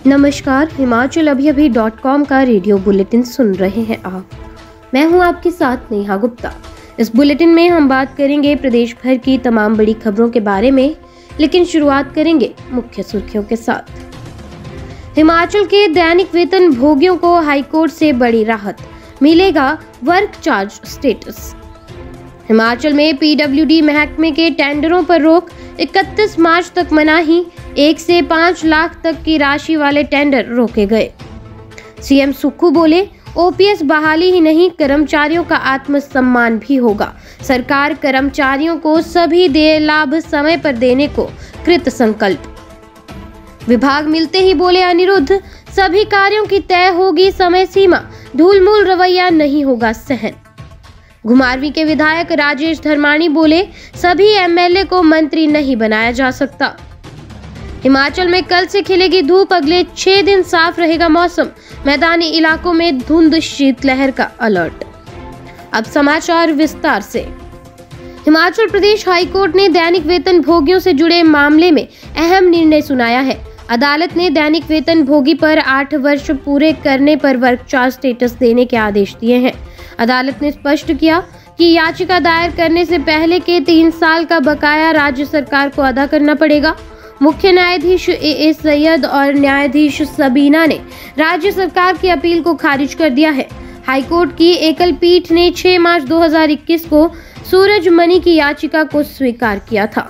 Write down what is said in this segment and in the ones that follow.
नमस्कार, himachalavyaabhi.com का radio bulletin सुन रहे हैं आप। मैं हूं आपके साथ नेहा गुप्ता। इस बुलेटिन में हम बात करेंगे प्रदेश भर की तमाम बड़ी खबरों के बारे में, लेकिन शुरुआत करेंगे मुख्य सुर्खियों के साथ। हिमाचल के दैनिक वेतन भोगियों को हाईकोर्ट से बड़ी राहत, मिलेगा वर्क चार्ज स्टेटस। हिमाचल में पीडब्ल्यूडी महकमे के टेंडरों पर रोक, 31 मार्च तक मनाही। 1 से 5 लाख तक की राशि वाले टेंडर रोके गए। सीएम सुक्खू बोले, ओपीएस बहाली ही नहीं, कर्मचारियों का आत्मसम्मान भी होगा। सरकार कर्मचारियों को सभी देय लाभ समय पर देने को कृत संकल्प। विभाग मिलते ही बोले अनिरुद्ध, सभी कार्यों की तय होगी समय सीमा, ढूलमूल रवैया नहीं होगा सहन। घुमारवीं के विधायक राजेश धर्माणी बोले, सभी एमएलए को मंत्री नहीं बनाया जा सकता। हिमाचल में कल से खिलेगी धूप, अगले 6 दिन साफ रहेगा मौसम। मैदानी इलाकों में धुंध शीतलहर का अलर्ट। अब समाचार विस्तार से। हिमाचल प्रदेश हाईकोर्ट ने दैनिक वेतन भोगियों से जुड़े मामले में अहम निर्णय सुनाया है। अदालत ने दैनिक वेतन भोगी पर 8 वर्ष पूरे करने पर वर्क चार्ज स्टेटस देने के आदेश दिए हैं। अदालत ने स्पष्ट किया कि याचिका दायर करने से पहले के 3 साल का बकाया राज्य सरकार को अदा करना पड़ेगा। मुख्य न्यायाधीश ए सैयद और न्यायाधीश सबीना ने राज्य सरकार की अपील को खारिज कर दिया है। हाईकोर्ट की एकल पीठ ने 6 मार्च 2021 को सूरजमणि की याचिका को स्वीकार किया था।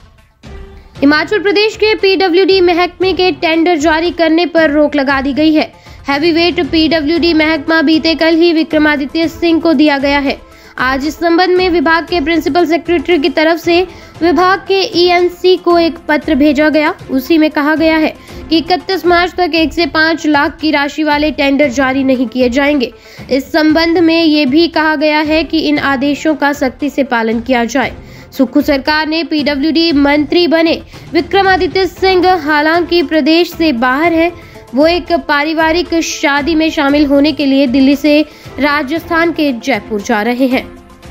हिमाचल प्रदेश के पीडब्ल्यूडी महकमे के टेंडर जारी करने पर रोक लगा दी गई है। हैवीवेट पीडब्ल्यूडी महकमा बीते कल ही विक्रमादित्य सिंह को दिया गया है। आज इस संबंध में विभाग के प्रिंसिपल सेक्रेटरी की तरफ से विभाग के ईएनसी को एक पत्र भेजा गया। उसी में कहा गया है कि 31 मार्च तक 1 से 5 लाख की राशि वाले टेंडर जारी नहीं किए जाएंगे। इस संबंध में ये भी कहा गया है कि इन आदेशों का सख्ती से पालन किया जाए। सुक्खू सरकार ने पीडब्ल्यूडी मंत्री बने विक्रमादित्य सिंह हालांकि प्रदेश से बाहर है। वो एक पारिवारिक शादी में शामिल होने के लिए दिल्ली से राजस्थान के जयपुर जा रहे हैं।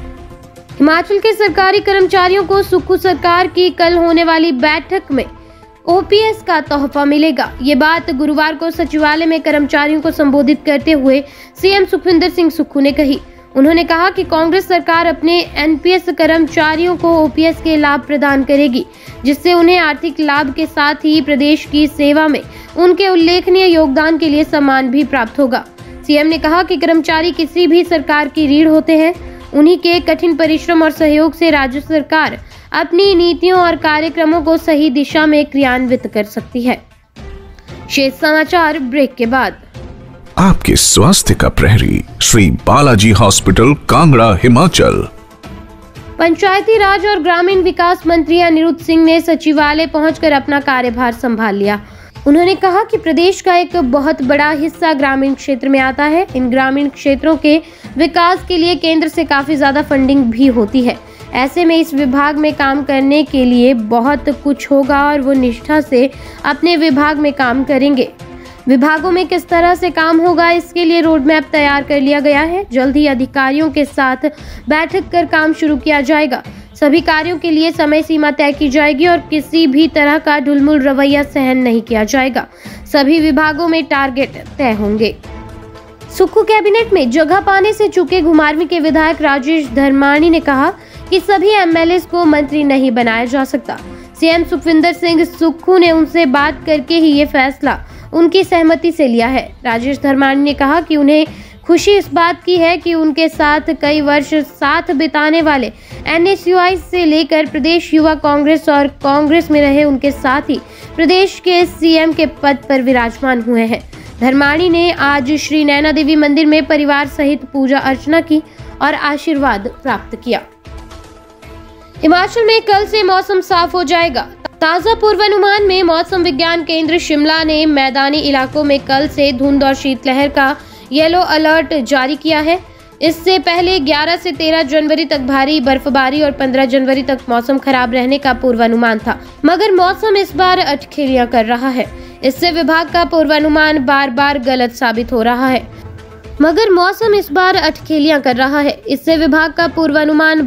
हिमाचल के सरकारी कर्मचारियों को सुक्खू सरकार की कल होने वाली बैठक में ओपीएस का तोहफा मिलेगा। ये बात गुरुवार को सचिवालय में कर्मचारियों को संबोधित करते हुए सीएम सुखविंदर सिंह सुक्खू ने कही। उन्होंने कहा कि कांग्रेस सरकार अपने एनपीएस कर्मचारियों को ओपीएस के लाभ प्रदान करेगी, जिससे उन्हें आर्थिक लाभ के साथ ही प्रदेश की सेवा में उनके उल्लेखनीय योगदान के लिए सम्मान भी प्राप्त होगा। सीएम ने कहा कि कर्मचारी किसी भी सरकार की रीढ़ होते हैं। उन्हीं के कठिन परिश्रम और सहयोग से राज्य सरकार अपनी नीतियों और कार्यक्रमों को सही दिशा में क्रियान्वित कर सकती है। शेष समाचार ब्रेक के बाद। आपके स्वास्थ्य का प्रहरी श्री बालाजी हॉस्पिटल, कांगड़ा, हिमाचल। पंचायती राज और ग्रामीण विकास मंत्री अनिरुद्ध सिंह ने सचिवालय पहुंचकर अपना कार्यभार संभाल लिया। उन्होंने कहा कि प्रदेश का एक बहुत बड़ा हिस्सा ग्रामीण क्षेत्र में आता है। इन ग्रामीण क्षेत्रों के विकास के लिए केंद्र से काफी ज्यादा फंडिंग भी होती है। ऐसे में इस विभाग में काम करने के लिए बहुत कुछ होगा और वो निष्ठा से अपने विभाग में काम करेंगे। विभागों में किस तरह से काम होगा, इसके लिए रोड मैप तैयार कर लिया गया है। जल्द ही अधिकारियों के साथ बैठक कर काम शुरू किया जाएगा। सभी कार्यों के लिए समय सीमा तय की जाएगी और किसी भी तरह का ढुलमुल रवैया सहन नहीं किया जाएगा। सभी विभागों में टारगेट तय होंगे। सुक्खू कैबिनेट में जगह पाने से चूके घुमारवीं के विधायक राजेश धर्माणी ने कहा कि सभी एमएलए को मंत्री नहीं बनाया जा सकता। सीएम सुखविंदर सिंह सुक्खू ने उनसे बात करके ही ये फैसला उनकी सहमति से लिया है। राजेश धर्माणी ने कहा कि उन्हें खुशी इस बात की है कि उनके साथ कई वर्ष साथ बिताने वाले एनएसयूआई से लेकर प्रदेश युवा कांग्रेस और कांग्रेस में रहे उनके साथ ही प्रदेश के सीएम के पद पर विराजमान हुए हैं। धर्माणी ने आज श्री नैना देवी मंदिर में परिवार सहित पूजा अर्चना की और आशीर्वाद प्राप्त किया। हिमाचल में कल से मौसम साफ हो जाएगा। ताजा पूर्वानुमान में मौसम विज्ञान केंद्र शिमला ने मैदानी इलाकों में कल से धुंध और शीतलहर का येलो अलर्ट जारी किया है। इससे पहले 11 से 13 जनवरी तक भारी बर्फबारी और 15 जनवरी तक मौसम खराब रहने का पूर्वानुमान था, मगर मौसम इस बार अटखेलियां कर रहा है। इससे विभाग का पूर्वानुमान बार बार गलत साबित हो रहा है।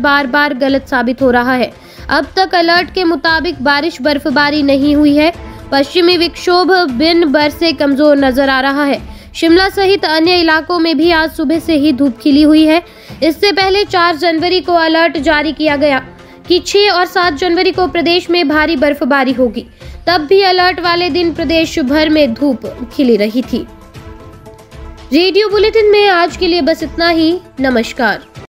अब तक अलर्ट के मुताबिक बारिश बर्फबारी नहीं हुई है। पश्चिमी विक्षोभ दिन भर से कमजोर नजर आ रहा है। शिमला सहित अन्य इलाकों में भी आज सुबह से ही धूप खिली हुई है। इससे पहले 4 जनवरी को अलर्ट जारी किया गया कि 6 और 7 जनवरी को प्रदेश में भारी बर्फबारी होगी। तब भी अलर्ट वाले दिन प्रदेश भर में धूप खिली रही थी। रेडियो बुलेटिन में आज के लिए बस इतना ही। नमस्कार।